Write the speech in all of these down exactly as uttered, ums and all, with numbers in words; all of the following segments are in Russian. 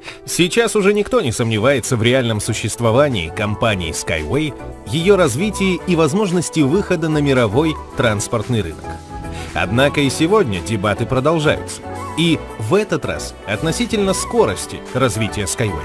Сейчас уже никто не сомневается в реальном существовании компании Skyway, ее развитии и возможности выхода на мировой транспортный рынок. Однако и сегодня дебаты продолжаются. И в этот раз относительно скорости развития Skyway.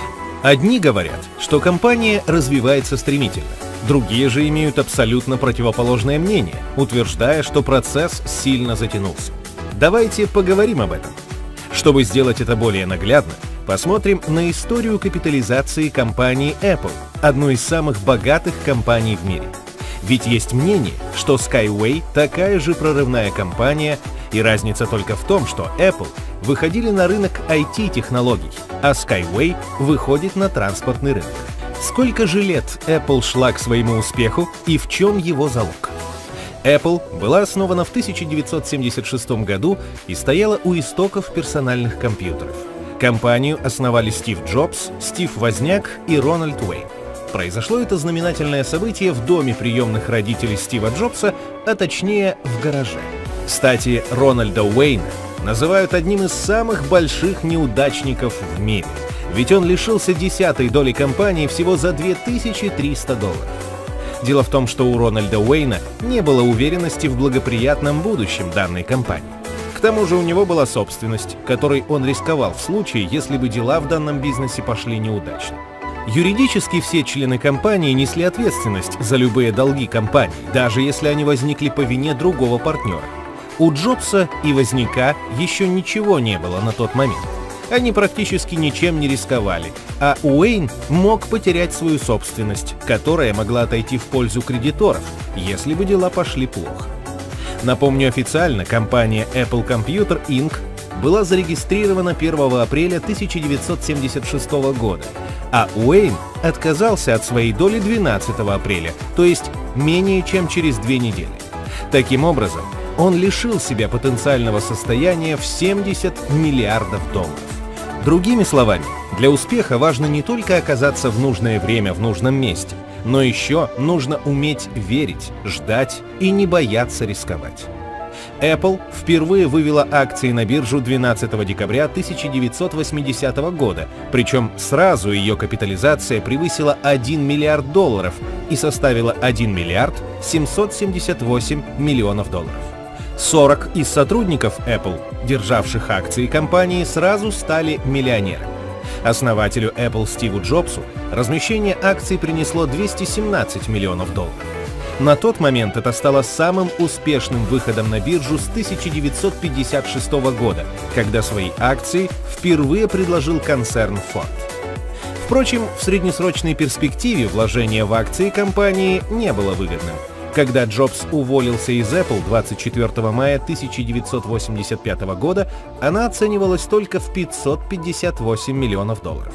Одни говорят, что компания развивается стремительно, другие же имеют абсолютно противоположное мнение, утверждая, что процесс сильно затянулся. Давайте поговорим об этом. Чтобы сделать это более наглядно, посмотрим на историю капитализации компании Apple, одной из самых богатых компаний в мире. Ведь есть мнение, что Skyway такая же прорывная компания, и разница только в том, что Apple выходили на рынок ай ти-технологий, а Skyway выходит на транспортный рынок. Сколько же лет Apple шла к своему успеху и в чем его залог? Apple была основана в тысяча девятьсот семьдесят шестом году и стояла у истоков персональных компьютеров. Компанию основали Стив Джобс, Стив Возняк и Рональд Уэйн. Произошло это знаменательное событие в доме приемных родителей Стива Джобса, а точнее в гараже. Кстати, Рональда Уэйна называют одним из самых больших неудачников в мире, ведь он лишился десятой доли компании всего за две тысячи триста долларов. Дело в том, что у Рональда Уэйна не было уверенности в благоприятном будущем данной компании. К тому же у него была собственность, которой он рисковал в случае, если бы дела в данном бизнесе пошли неудачно. Юридически все члены компании несли ответственность за любые долги компании, даже если они возникли по вине другого партнера. У Джобса и Возняка еще ничего не было на тот момент. Они практически ничем не рисковали, а Уэйн мог потерять свою собственность, которая могла отойти в пользу кредиторов, если бы дела пошли плохо. Напомню, официально компания Apple Computer инкорпорейтед была зарегистрирована первого апреля тысяча девятьсот семьдесят шестого года, а Уэйн отказался от своей доли двенадцатого апреля, то есть менее чем через две недели. Таким образом, он лишил себя потенциального состояния в семьдесят миллиардов долларов. Другими словами, для успеха важно не только оказаться в нужное время в нужном месте, но еще нужно уметь верить, ждать и не бояться рисковать. Apple впервые вывела акции на биржу двенадцатого декабря тысяча девятьсот восьмидесятого года, причем сразу ее капитализация превысила один миллиард долларов и составила один миллиард семьсот семьдесят восемь миллионов долларов. сорок из сотрудников Apple, державших акции компании, сразу стали миллионерами. Основателю Apple Стиву Джобсу размещение акций принесло двести семнадцать миллионов долларов. На тот момент это стало самым успешным выходом на биржу с тысяча девятьсот пятьдесят шестого года, когда свои акции впервые предложил концерн Ford. Впрочем, в среднесрочной перспективе вложение в акции компании не было выгодным. Когда Джобс уволился из Apple двадцать четвёртого мая тысяча девятьсот восемьдесят пятого года, она оценивалась только в пятьсот пятьдесят восемь миллионов долларов.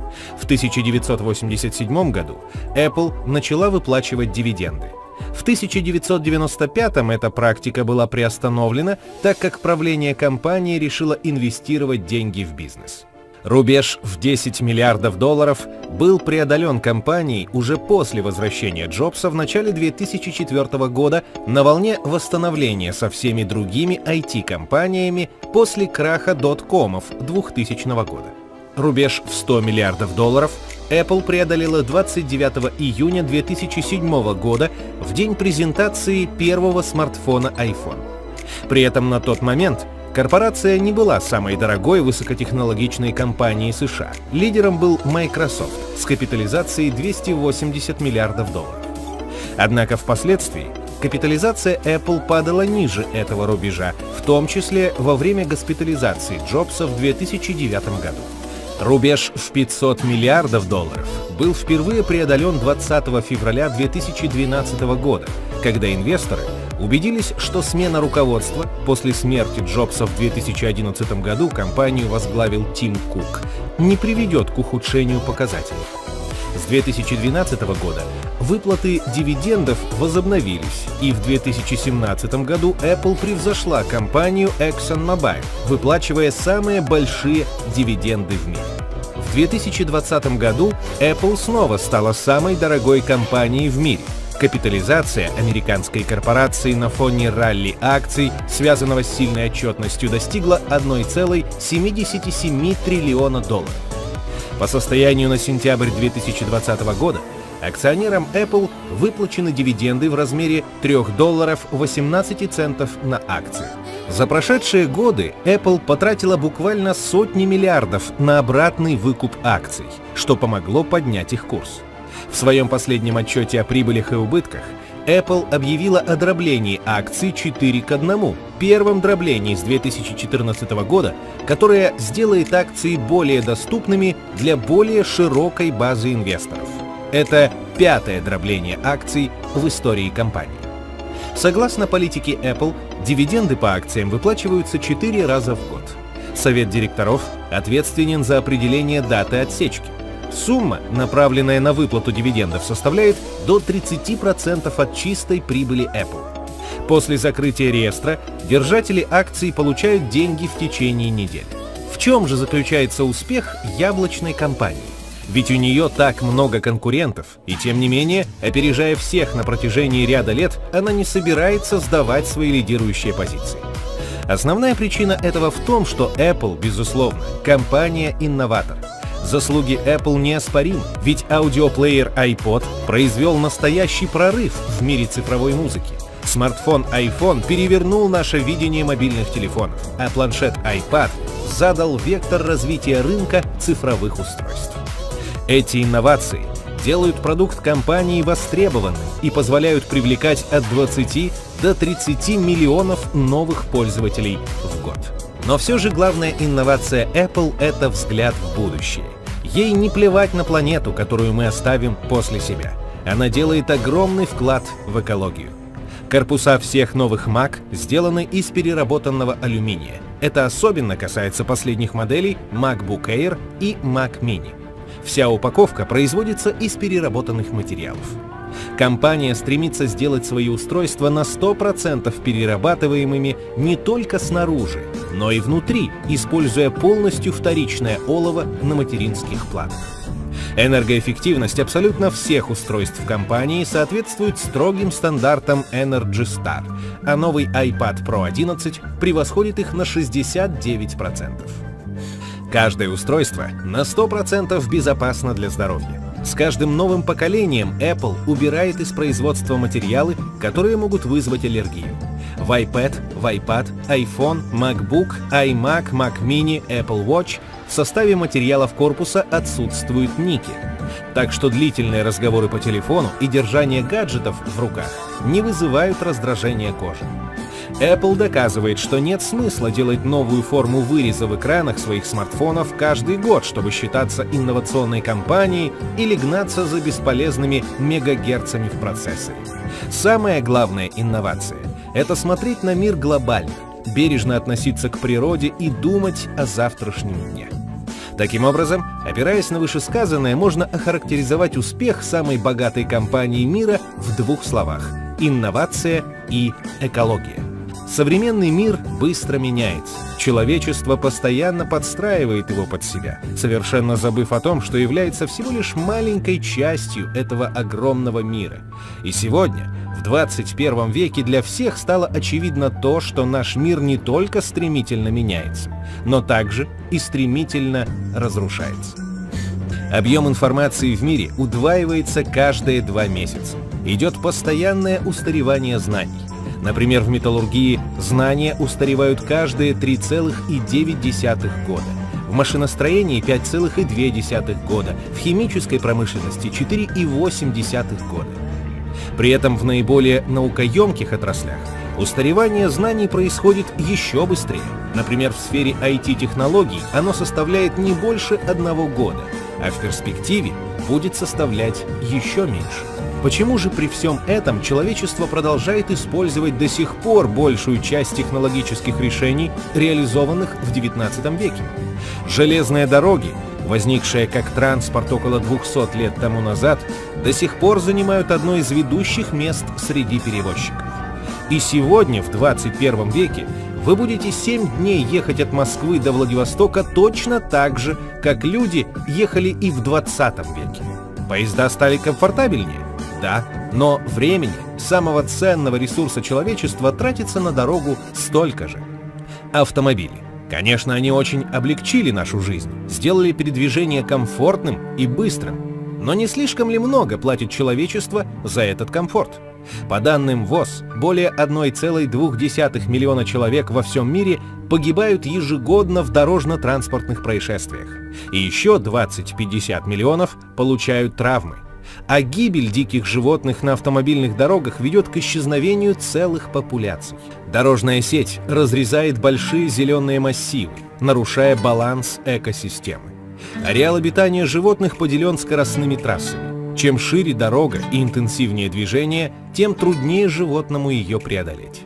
В тысяча девятьсот восемьдесят седьмом году Apple начала выплачивать дивиденды. В тысяча девятьсот девяносто пятом эта практика была приостановлена, так как правление компании решило инвестировать деньги в бизнес. Рубеж в десять миллиардов долларов был преодолен компанией уже после возвращения Джобса в начале две тысячи четвёртого года на волне восстановления со всеми другими ай ти-компаниями после краха доткомов двухтысячного года. Рубеж в сто миллиардов долларов Apple преодолела двадцать девятого июня две тысячи седьмого года в день презентации первого смартфона iPhone. При этом на тот момент корпорация не была самой дорогой высокотехнологичной компанией США. Лидером был Microsoft с капитализацией двести восемьдесят миллиардов долларов. Однако впоследствии капитализация Apple падала ниже этого рубежа, в том числе во время госпитализации Джобса в две тысячи девятом году. Рубеж в пятьсот миллиардов долларов был впервые преодолен двадцатого февраля две тысячи двенадцатого года, когда инвесторы убедились, что смена руководства после смерти Джобса в две тысячи одиннадцатом году компанию возглавил Тим Кук, не приведет к ухудшению показателей. С две тысячи двенадцатого года выплаты дивидендов возобновились, и в две тысячи семнадцатом году Apple превзошла компанию ExxonMobil, выплачивая самые большие дивиденды в мире. В две тысячи двадцатом году Apple снова стала самой дорогой компанией в мире, Капитализация американской корпорации на фоне ралли акций, связанного с сильной отчетностью, достигла одна целая семьдесят семь триллиона долларов. По состоянию на сентябрь две тысячи двадцатого года акционерам Apple выплачены дивиденды в размере трёх долларов восемнадцати центов на акции. За прошедшие годы Apple потратила буквально сотни миллиардов на обратный выкуп акций, что помогло поднять их курс. В своем последнем отчете о прибылях и убытках Apple объявила о дроблении акций четыре к одному, первом дроблении с две тысячи четырнадцатого года, которое сделает акции более доступными для более широкой базы инвесторов. Это пятое дробление акций в истории компании. Согласно политике Apple, дивиденды по акциям выплачиваются четыре раза в год. Совет директоров ответственен за определение даты отсечки. Сумма, направленная на выплату дивидендов, составляет до тридцати процентов от чистой прибыли Apple. После закрытия реестра держатели акций получают деньги в течение недели. В чем же заключается успех яблочной компании? Ведь у нее так много конкурентов, и тем не менее, опережая всех на протяжении ряда лет, она не собирается сдавать свои лидирующие позиции. Основная причина этого в том, что Apple, безусловно, компания-инноватор. Заслуги Apple неоспоримы, ведь аудиоплеер iPod произвел настоящий прорыв в мире цифровой музыки. Смартфон iPhone перевернул наше видение мобильных телефонов, а планшет iPad задал вектор развития рынка цифровых устройств. Эти инновации делают продукт компании востребованным и позволяют привлекать от двадцати до тридцати миллионов новых пользователей в год. Но все же главная инновация Apple — это взгляд в будущее. Ей не плевать на планету, которую мы оставим после себя. Она делает огромный вклад в экологию. Корпуса всех новых Mac сделаны из переработанного алюминия. Это особенно касается последних моделей MacBook Air и Mac Mini. Вся упаковка производится из переработанных материалов. Компания стремится сделать свои устройства на сто процентов перерабатываемыми не только снаружи, но и внутри, используя полностью вторичное олово на материнских платах. Энергоэффективность абсолютно всех устройств компании соответствует строгим стандартам Energy Star, а новый iPad Pro одиннадцать превосходит их на шестьдесят девять процентов. Каждое устройство на сто процентов безопасно для здоровья. С каждым новым поколением Apple убирает из производства материалы, которые могут вызвать аллергию. В iPad, в iPad, iPhone, MacBook, iMac, Mac Mini, Apple Watch в составе материалов корпуса отсутствует никель. Так что длительные разговоры по телефону и держание гаджетов в руках не вызывают раздражения кожи. Apple доказывает, что нет смысла делать новую форму выреза в экранах своих смартфонов каждый год, чтобы считаться инновационной компанией или гнаться за бесполезными мегагерцами в процессоре. Самая главная инновация — это смотреть на мир глобально, бережно относиться к природе и думать о завтрашнем дне. Таким образом, опираясь на вышесказанное, можно охарактеризовать успех самой богатой компании мира в двух словах — инновация и экология. Современный мир быстро меняется. Человечество постоянно подстраивает его под себя, совершенно забыв о том, что является всего лишь маленькой частью этого огромного мира. И сегодня, в двадцать первом веке, для всех стало очевидно то, что наш мир не только стремительно меняется, но также и стремительно разрушается. Объем информации в мире удваивается каждые два месяца. Идет постоянное устаревание знаний. Например, в металлургии знания устаревают каждые три целых девять десятых года, в машиностроении пять целых две десятых года, в химической промышленности четыре целых восемь десятых года. При этом в наиболее наукоемких отраслях устаревание знаний происходит еще быстрее. Например, в сфере ай ти-технологий оно составляет не больше одного года, а в перспективе будет составлять еще меньше. Почему же при всем этом человечество продолжает использовать до сих пор большую часть технологических решений, реализованных в девятнадцатом веке? Железные дороги, возникшие как транспорт около двухсот лет тому назад, до сих пор занимают одно из ведущих мест среди перевозчиков. И сегодня, в двадцать первом веке, вы будете семь дней ехать от Москвы до Владивостока точно так же, как люди ехали и в двадцатом веке. Поезда стали комфортабельнее? Да, Но времени, самого ценного ресурса человечества, тратится на дорогу столько же. Автомобили. Конечно, они очень облегчили нашу жизнь, сделали передвижение комфортным и быстрым. Но не слишком ли много платит человечество за этот комфорт? По данным ВОЗ, более одной целой двух десятых миллиона человек во всем мире погибают ежегодно в дорожно-транспортных происшествиях. И еще двадцать-пятьдесят миллионов получают травмы. А гибель диких животных на автомобильных дорогах ведет к исчезновению целых популяций. Дорожная сеть разрезает большие зеленые массивы, нарушая баланс экосистемы. Ареал обитания животных поделен скоростными трассами. Чем шире дорога и интенсивнее движение, тем труднее животному ее преодолеть.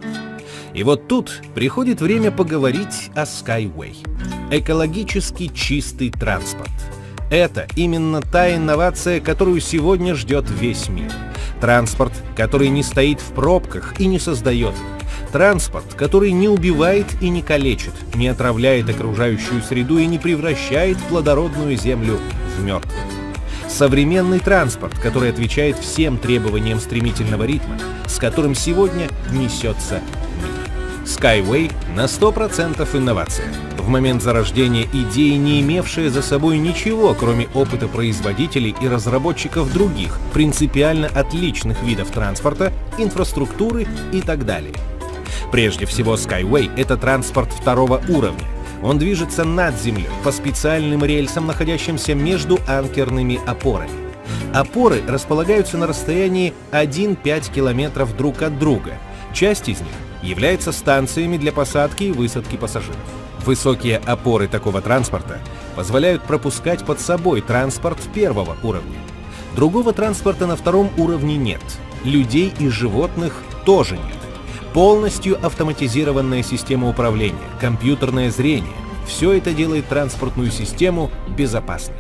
И вот тут приходит время поговорить о Skyway. Экологически чистый транспорт. Это именно та инновация, которую сегодня ждет весь мир. Транспорт, который не стоит в пробках и не создает их. Транспорт, который не убивает и не калечит, не отравляет окружающую среду и не превращает плодородную землю в мертвую. Современный транспорт, который отвечает всем требованиям стремительного ритма, с которым сегодня несется мир. Skyway на сто процентов инновация. В момент зарождения идеи, не имевшая за собой ничего, кроме опыта производителей и разработчиков других, принципиально отличных видов транспорта, инфраструктуры и так далее. Прежде всего, Skyway — это транспорт второго уровня. Он движется над землей по специальным рельсам, находящимся между анкерными опорами. Опоры располагаются на расстоянии один-пять километров друг от друга. Часть из них является станциями для посадки и высадки пассажиров. Высокие опоры такого транспорта позволяют пропускать под собой транспорт первого уровня. Другого транспорта на втором уровне нет. Людей и животных тоже нет. Полностью автоматизированная система управления, компьютерное зрение – все это делает транспортную систему безопасной.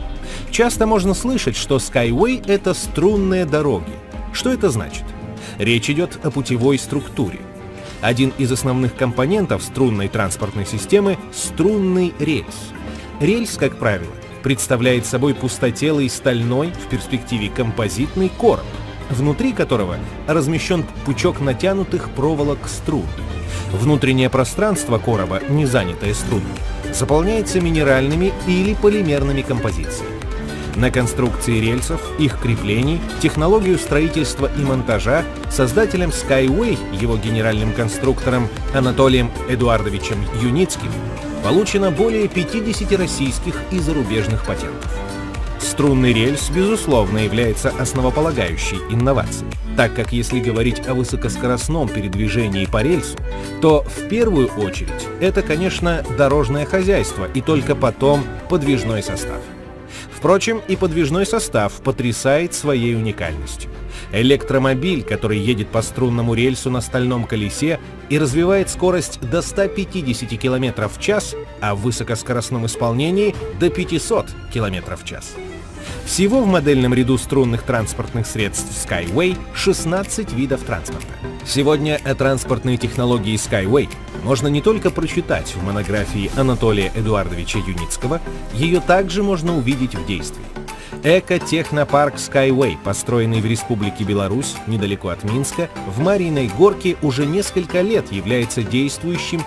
Часто можно слышать, что Skyway – это струнные дороги. Что это значит? Речь идет о путевой структуре. Один из основных компонентов струнной транспортной системы – струнный рельс. Рельс, как правило, представляет собой пустотелый стальной, в перспективе композитный короб, внутри которого размещен пучок натянутых проволок струн. Внутреннее пространство короба, не занятое струнами, заполняется минеральными или полимерными композициями. На конструкции рельсов, их креплений, технологию строительства и монтажа создателем Skyway, его генеральным конструктором Анатолием Эдуардовичем Юницким, получено более пятидесяти российских и зарубежных патентов. Струнный рельс, безусловно, является основополагающей инновацией, так как если говорить о высокоскоростном передвижении по рельсу, то в первую очередь это, конечно, дорожное хозяйство и только потом подвижной состав. Впрочем, и подвижной состав потрясает своей уникальностью. Электромобиль, который едет по струнному рельсу на стальном колесе и развивает скорость до ста пятидесяти километров в час, а в высокоскоростном исполнении до пятисот километров в час. Всего в модельном ряду струнных транспортных средств Skyway шестнадцать видов транспорта. Сегодня о транспортной технологии Skyway можно не только прочитать в монографии Анатолия Эдуардовича Юницкого, ее также можно увидеть в действии. Эко-технопарк Skyway, построенный в Республике Беларусь, недалеко от Минска, в Марьиной Горке уже несколько лет является действующим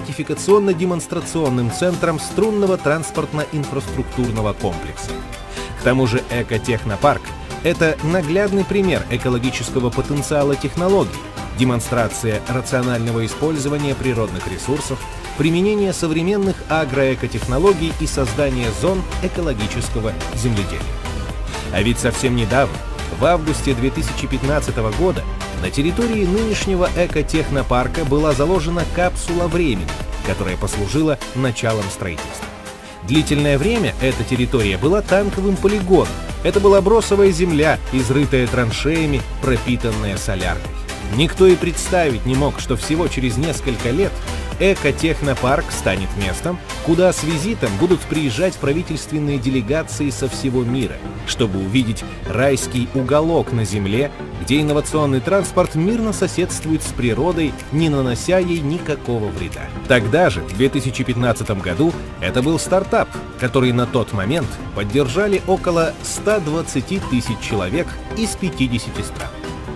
сертификационно-демонстрационным центром струнного транспортно-инфраструктурного комплекса. К тому же эко-технопарк — это наглядный пример экологического потенциала технологий, демонстрация рационального использования природных ресурсов, применение современных агроэкотехнологий и создание зон экологического земледелия. А ведь совсем недавно, в августе две тысячи пятнадцатого года, на территории нынешнего экотехнопарка была заложена капсула времени, которая послужила началом строительства. Длительное время эта территория была танковым полигоном. Это была бросовая земля, изрытая траншеями, пропитанная соляркой. Никто и представить не мог, что всего через несколько лет экотехнопарк станет местом, куда с визитом будут приезжать правительственные делегации со всего мира, чтобы увидеть райский уголок на Земле, где инновационный транспорт мирно соседствует с природой, не нанося ей никакого вреда. Тогда же, в две тысячи пятнадцатом году, это был стартап, который на тот момент поддержали около ста двадцати тысяч человек из пятидесяти стран.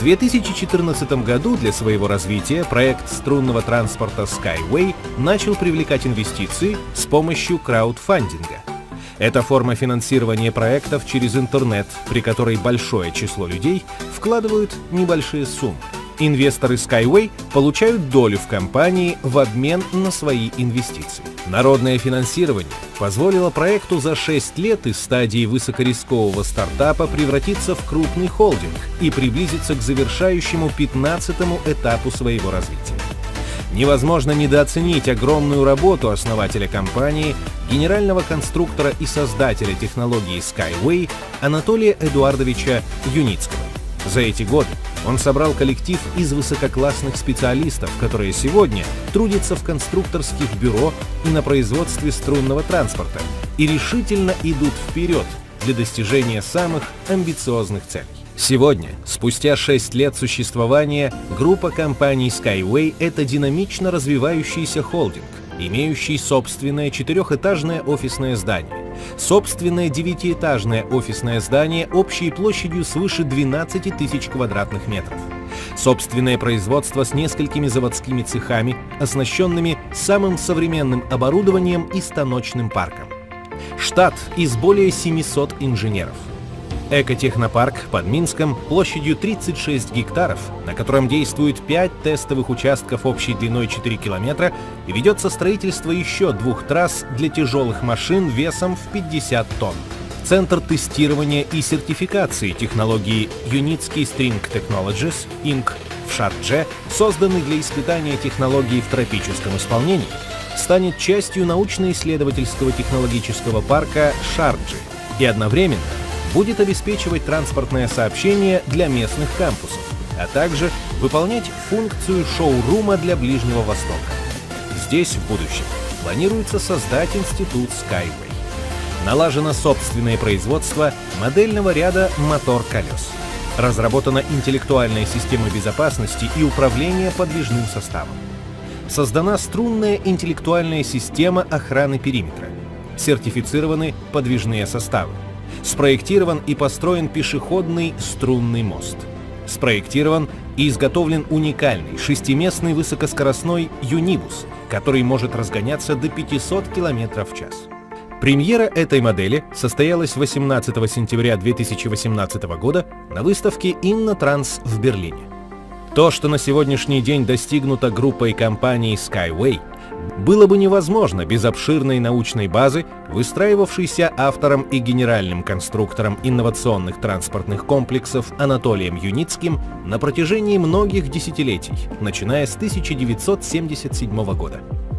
две тысячи четырнадцатом году для своего развития проект струнного транспорта Skyway начал привлекать инвестиции с помощью краудфандинга. Это форма финансирования проектов через интернет, при которой большое число людей вкладывают небольшие суммы. Инвесторы Skyway получают долю в компании в обмен на свои инвестиции. Народное финансирование позволило проекту за шесть лет из стадии высокорискового стартапа превратиться в крупный холдинг и приблизиться к завершающему пятнадцатому этапу своего развития. Невозможно недооценить огромную работу основателя компании, генерального конструктора и создателя технологии Skyway Анатолия Эдуардовича Юницкого. За эти годы он собрал коллектив из высококлассных специалистов, которые сегодня трудятся в конструкторских бюро и на производстве струнного транспорта и решительно идут вперед для достижения самых амбициозных целей. Сегодня, спустя шесть лет существования, группа компаний Skyway — это динамично развивающийся холдинг, имеющий собственное четырехэтажное офисное здание, собственное девятиэтажное офисное здание общей площадью свыше двенадцати тысяч квадратных метров, собственное производство с несколькими заводскими цехами, оснащенными самым современным оборудованием и станочным парком, штат из более семисот инженеров. Экотехнопарк под Минском площадью тридцать шесть гектаров, на котором действует пять тестовых участков общей длиной четыре километра и ведется строительство еще двух трасс для тяжелых машин весом в пятьдесят тонн. Центр тестирования и сертификации технологии Юницкий String Technologies инкорпорейтед в Шардже, созданный для испытания технологий в тропическом исполнении, станет частью научно-исследовательского технологического парка Шарджи и одновременно будет обеспечивать транспортное сообщение для местных кампусов, а также выполнять функцию шоурума для Ближнего Востока. Здесь в будущем планируется создать институт Skyway. Налажено собственное производство модельного ряда мотор-колес. Разработана интеллектуальная система безопасности и управления подвижным составом. Создана струнная интеллектуальная система охраны периметра. Сертифицированы подвижные составы. Спроектирован и построен пешеходный струнный мост. Спроектирован и изготовлен уникальный шестиместный высокоскоростной юнибус, который может разгоняться до пятисот километров в час. Премьера этой модели состоялась восемнадцатого сентября две тысячи восемнадцатого года на выставке InnoTrans в Берлине. То, что на сегодняшний день достигнуто группой компаний Skyway, было бы невозможно без обширной научной базы, выстраивавшейся автором и генеральным конструктором инновационных транспортных комплексов Анатолием Юницким на протяжении многих десятилетий, начиная с тысяча девятьсот семьдесят седьмого года.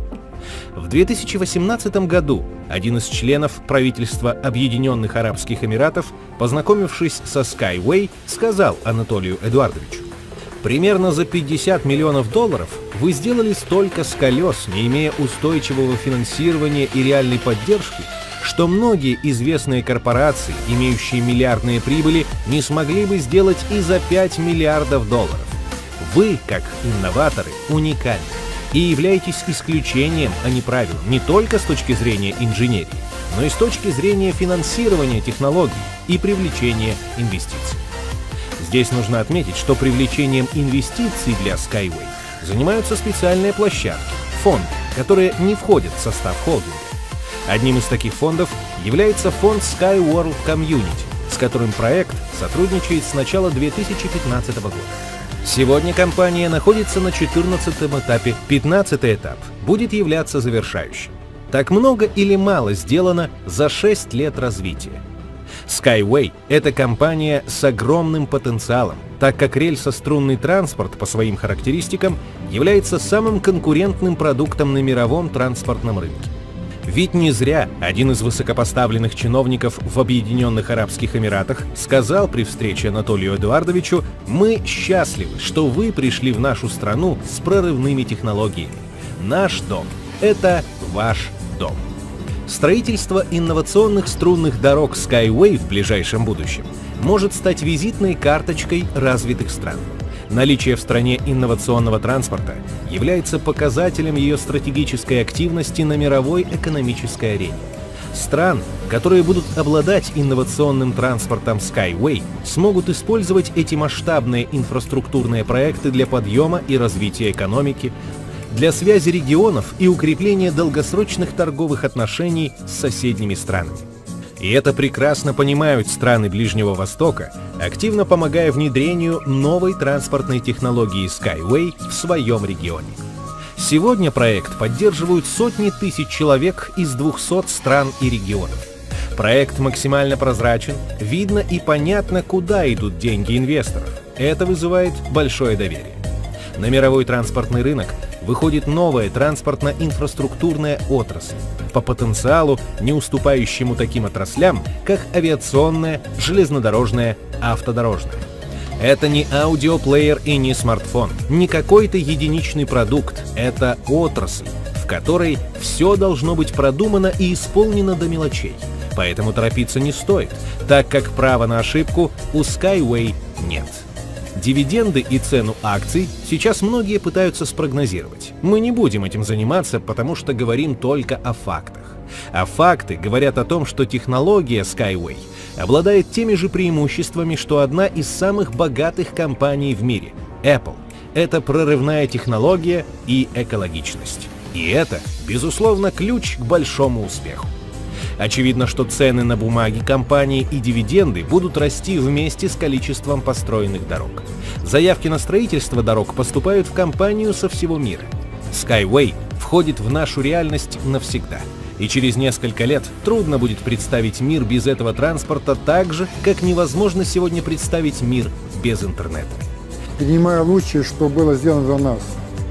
В две тысячи восемнадцатом году один из членов правительства Объединенных Арабских Эмиратов, познакомившись со Skyway, сказал Анатолию Эдуардовичу: «Примерно за пятьдесят миллионов долларов вы сделали столько с колес, не имея устойчивого финансирования и реальной поддержки, что многие известные корпорации, имеющие миллиардные прибыли, не смогли бы сделать и за пять миллиардов долларов. Вы, как инноваторы, уникальны и являетесь исключением, а не правилом, не только с точки зрения инженерии, но и с точки зрения финансирования технологий и привлечения инвестиций». Здесь нужно отметить, что привлечением инвестиций для Skyway занимаются специальные площадки, фонды, которые не входят в состав холдинга. Одним из таких фондов является фонд Skyworld Community, с которым проект сотрудничает с начала две тысячи пятнадцатого года. Сегодня компания находится на четырнадцатом этапе, пятнадцатый этап будет являться завершающим. Так много или мало сделано за шесть лет развития? Skyway — это компания с огромным потенциалом, так как рельсо-струнный транспорт по своим характеристикам является самым конкурентным продуктом на мировом транспортном рынке. Ведь не зря один из высокопоставленных чиновников в Объединенных Арабских Эмиратах сказал при встрече Анатолию Эдуардовичу: «Мы счастливы, что вы пришли в нашу страну с прорывными технологиями. Наш дом — это ваш дом». Строительство инновационных струнных дорог Skyway в ближайшем будущем может стать визитной карточкой развитых стран. Наличие в стране инновационного транспорта является показателем ее стратегической активности на мировой экономической арене. Стран, которые будут обладать инновационным транспортом Skyway, смогут использовать эти масштабные инфраструктурные проекты для подъема и развития экономики, для связи регионов и укрепления долгосрочных торговых отношений с соседними странами. И это прекрасно понимают страны Ближнего Востока, активно помогая внедрению новой транспортной технологии Skyway в своем регионе. Сегодня проект поддерживают сотни тысяч человек из двухсот стран и регионов. Проект максимально прозрачен, видно и понятно, куда идут деньги инвесторов. Это вызывает большое доверие. На мировой транспортный рынок выходит новая транспортно-инфраструктурная отрасль, по потенциалу не уступающему таким отраслям, как авиационная, железнодорожная, автодорожная. Это не аудиоплеер и не смартфон, не какой-то единичный продукт, это отрасль, в которой все должно быть продумано и исполнено до мелочей. Поэтому торопиться не стоит, так как права на ошибку у Skyway нет. Дивиденды и цену акций сейчас многие пытаются спрогнозировать. Мы не будем этим заниматься, потому что говорим только о фактах. А факты говорят о том, что технология Skyway обладает теми же преимуществами, что одна из самых богатых компаний в мире – Apple. Это прорывная технология и экологичность. И это, безусловно, ключ к большому успеху. Очевидно, что цены на бумаги компании и дивиденды будут расти вместе с количеством построенных дорог. Заявки на строительство дорог поступают в компанию со всего мира. Skyway входит в нашу реальность навсегда. И через несколько лет трудно будет представить мир без этого транспорта так же, как невозможно сегодня представить мир без интернета. Принимая лучшее, что было сделано за нас,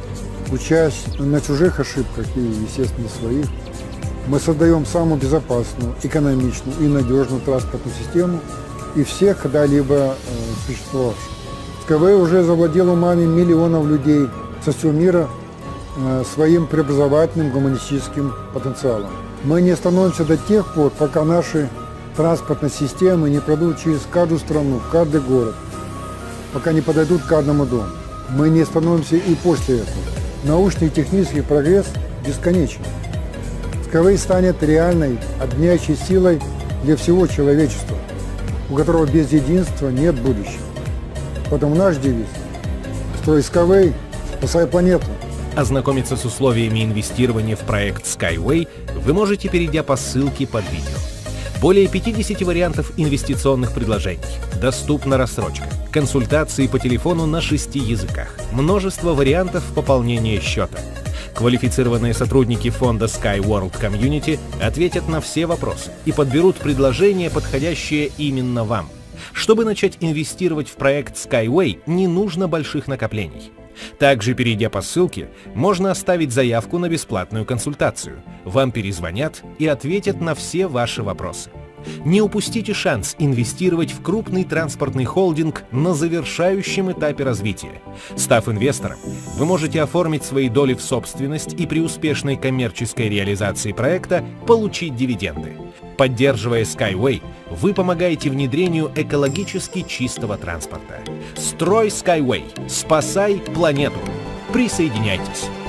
учась на чужих ошибках и, естественно, своих, мы создаем самую безопасную, экономичную и надежную транспортную систему и всех когда-либо э, существовавших. Skyway уже завладел умами миллионов людей со всего мира э, своим преобразовательным гуманистическим потенциалом. Мы не остановимся до тех пор, пока наши транспортные системы не пройдут через каждую страну, каждый город, пока не подойдут к каждому дому. Мы не остановимся и после этого. Научный и технический прогресс бесконечен. Skyway станет реальной, объединяющей силой для всего человечества, у которого без единства нет будущего. Поэтому наш девиз – «Строй Skyway, спасай планету». Ознакомиться с условиями инвестирования в проект Skyway вы можете, перейдя по ссылке под видео. Более пятидесяти вариантов инвестиционных предложений, доступна рассрочка, консультации по телефону на шести языках, множество вариантов пополнения счета. Квалифицированные сотрудники фонда SkyWorld Community ответят на все вопросы и подберут предложения, подходящие именно вам. Чтобы начать инвестировать в проект Skyway, не нужно больших накоплений. Также, перейдя по ссылке, можно оставить заявку на бесплатную консультацию. Вам перезвонят и ответят на все ваши вопросы. Не упустите шанс инвестировать в крупный транспортный холдинг на завершающем этапе развития. Став инвестором, вы можете оформить свои доли в собственность и при успешной коммерческой реализации проекта получить дивиденды. Поддерживая Skyway, вы помогаете внедрению экологически чистого транспорта. Строй Skyway, спасай планету! Присоединяйтесь!